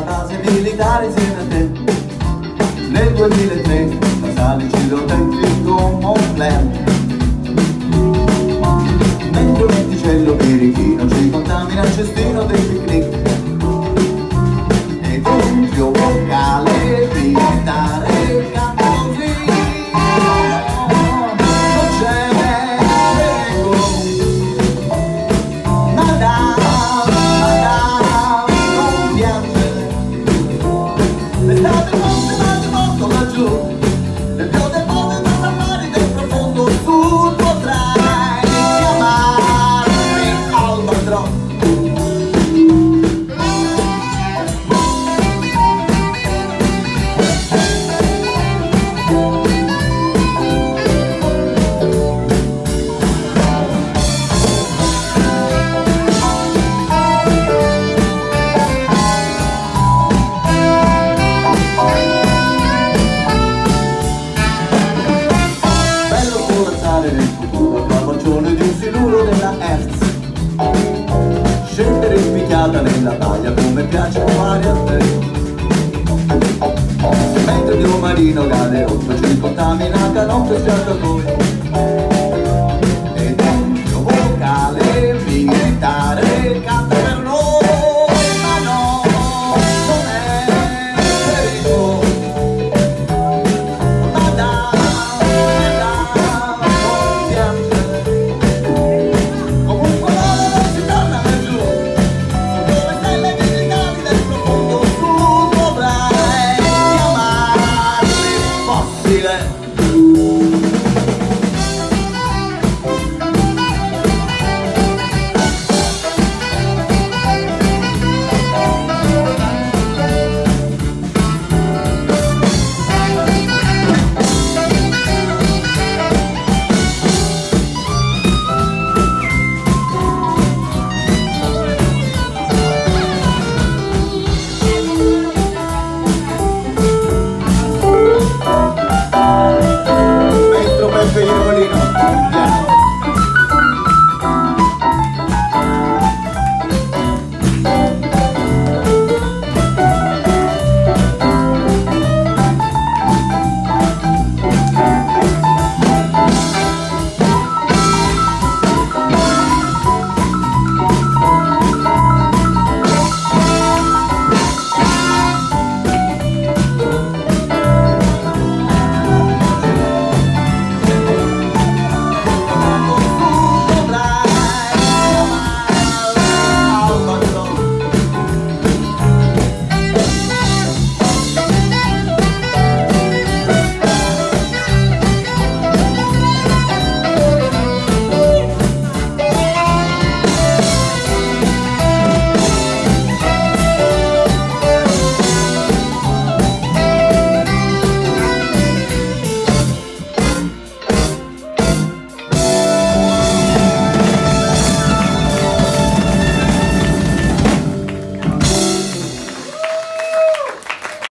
base militare insieme a te. Nel 2003 la sala ci lo tempi con Montclair, mentre un venticello birichino ci contamina il cestino del picnic. Ed un più vocale militare canta così: non c'è pericolo, madame, non piangere. L'estate morto laggiù, le piove muove da parlare del profondo sud, potrai chiamarmi Albatross. Nel futuro tra bacione di un siluro della Hertz, scendere spicchiata nella baia come piace fare a te. Mentre il mio marino galeotto ci contamina canotto e sciacquatoi, ed un mio vocale militare canta per noi, ma no, non è pericolo, madame. Yeah.